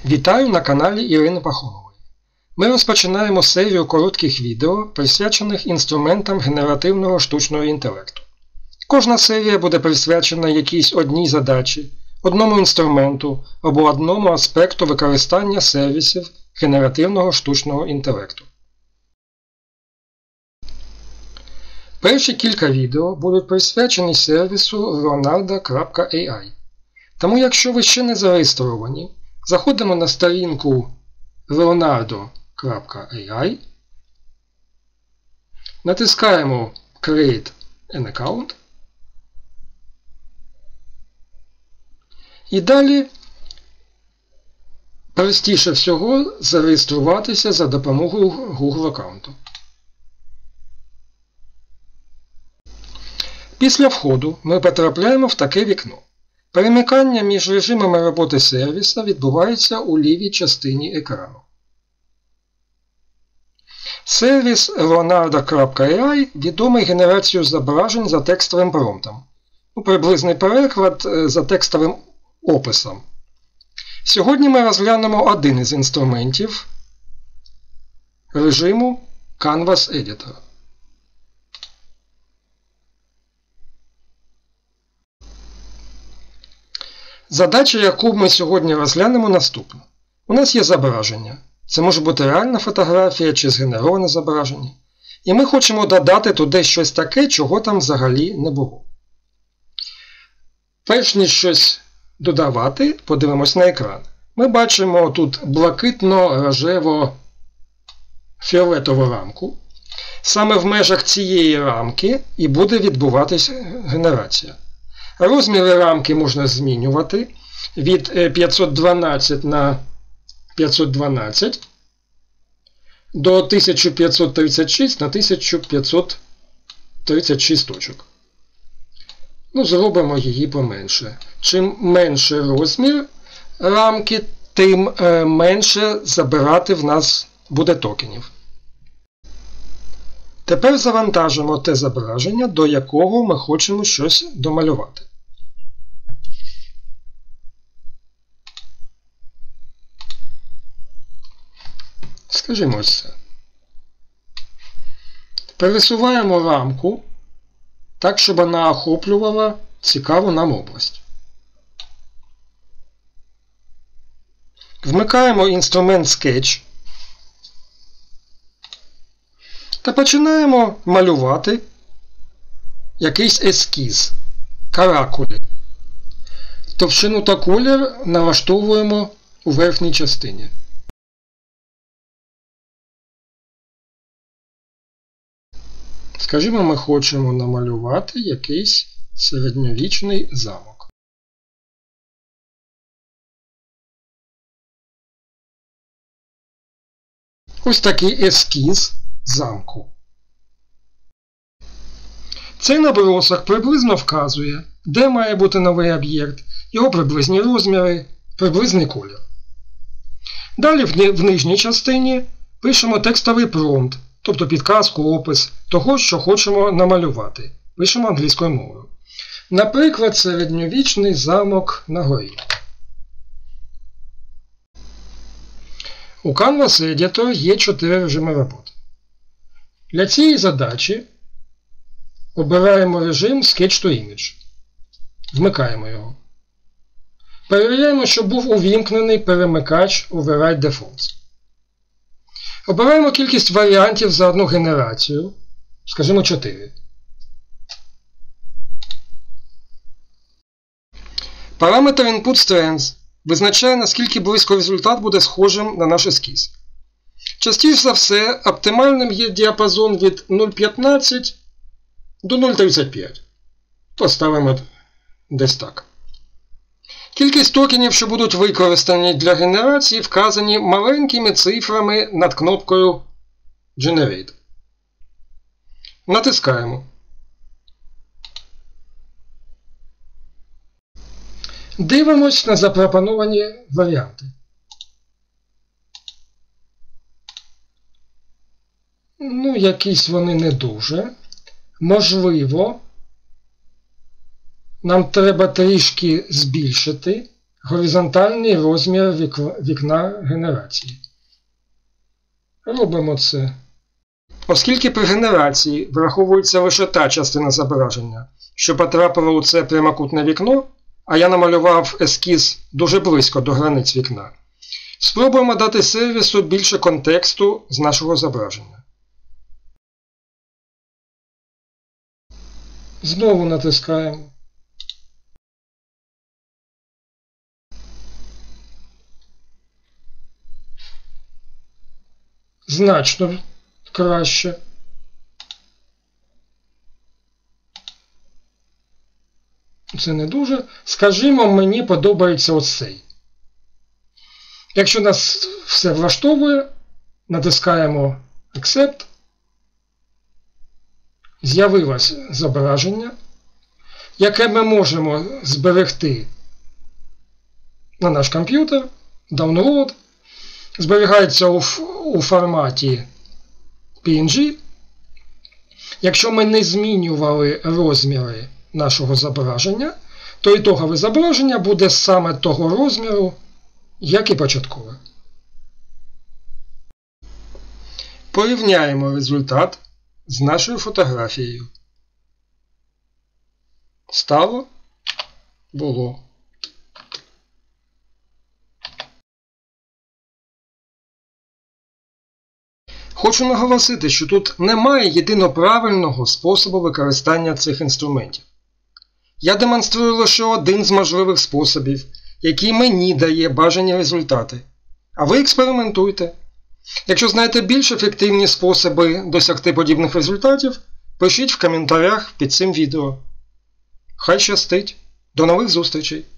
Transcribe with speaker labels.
Speaker 1: Вітаю на каналі Ірини Пахомової. Ми розпочинаємо серію коротких відео, присвячених інструментам генеративного штучного інтелекту. Кожна серія буде присвячена якійсь одній задачі, одному інструменту або одному аспекту використання сервісів генеративного штучного інтелекту. Перші кілька відео будуть присвячені сервісу Leonardo.ai. Тому якщо ви ще не зареєстровані, заходимо на сторінку Leonardo.ai, натискаємо Create an Account і далі простіше всього зареєструватися за допомогою Google аккаунту. Після входу ми потрапляємо в таке вікно. Перемикання між режимами роботи сервіса відбувається у лівій частині екрану. Сервіс Leonardo.ai відомий генерацією зображень за текстовим промптом. Приблизний переклад за текстовим описом. Сьогодні ми розглянемо один із інструментів режиму Canvas Editor. Задача, яку ми сьогодні розглянемо, наступна. У нас є зображення. Це може бути реальна фотографія чи згенероване зображення. І ми хочемо додати туди щось таке, чого там взагалі не було. Перш ніж щось додавати, подивимось на екран. Ми бачимо тут блакитно-рожево-фіолетову рамку. Саме в межах цієї рамки і буде відбуватися генерація. Розміри рамки можна змінювати від 512 на 512 до 1536 на 1536 точок. Зробимо її поменше. Чим менше розмір рамки, тим менше забирати в нас буде токенів. Тепер завантажимо те зображення, до якого ми хочемо щось домалювати. Скажімо ось це. Пересуваємо рамку так, щоб вона охоплювала цікаву нам область. Вмикаємо інструмент Sketch та починаємо малювати якийсь ескіз, каракулі. Товщину та колір налаштовуємо у верхній частині. Скажімо, ми хочемо намалювати якийсь середньовічний замок. Ось такий ескіз замку. Цей набросок приблизно вказує, де має бути новий об'єкт, його приблизні розміри, приблизний колір. Далі в нижній частині пишемо текстовий промпт, тобто підказку, опис того, що хочемо намалювати. Пишемо англійською мовою. Наприклад, середньовічний замок на горі. У Canvas Editor є 4 режими роботи. Для цієї задачі обираємо режим Sketch to Image. Вмикаємо його. Перевіряємо, щоб був увімкнений перемикач Override Defaults. Обираємо кількість варіантів за одну генерацію, скажімо 4. Параметр InputStrength визначає, наскільки близько результат буде схожим на наш ескіз. Частіше за все, оптимальним є діапазон від 0,15 до 0,35. Поставимо десь так. Кількість токенів, що будуть використані для генерації, вказані маленькими цифрами над кнопкою Generate. Натискаємо. Дивимось на запропоновані варіанти. Якісь вони не дуже. Можливо, нам треба трішки збільшити горизонтальний розмір вікна генерації. Робимо це. Оскільки при генерації враховується лише та частина зображення, що потрапила у це прямокутне вікно, а я намалював ескіз дуже близько до границь вікна, спробуємо дати сервісу більше контексту з нашого зображення. Знову натискаємо. Значно краще. Це не дуже. Скажімо, мені подобається оцей. Якщо нас все влаштовує, натискаємо Accept. З'явилось зображення, яке ми можемо зберегти на наш комп'ютер, download. Зберігається у форматі PNG. Якщо ми не змінювали розміри нашого зображення, то ітогове зображення буде саме того розміру, як і початкове. Порівняємо результат з нашою фотографією. Стало? Було. Хочу наголосити, що тут немає єдино правильного способу використання цих інструментів. Я демонструю лише один з можливих способів, який мені дає бажані результати. А ви експериментуйте. Якщо знаєте більш ефективні способи досягти подібних результатів, пишіть в коментарях під цим відео. Хай щастить! До нових зустрічей!